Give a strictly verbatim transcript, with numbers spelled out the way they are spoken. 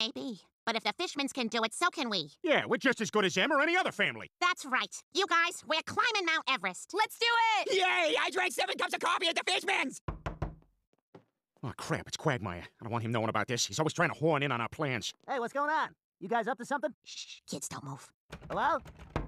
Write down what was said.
Maybe. But if the Fishmans can do it, so can we. Yeah, we're just as good as them or any other family. That's right. You guys, we're climbing Mount Everest. Let's do it! Yay! I drank seven cups of coffee at the Fishmans! Oh, crap, it's Quagmire. I don't want him knowing about this. He's always trying to horn in on our plans. Hey, what's going on? You guys up to something? Shh, kids, don't move. Hello?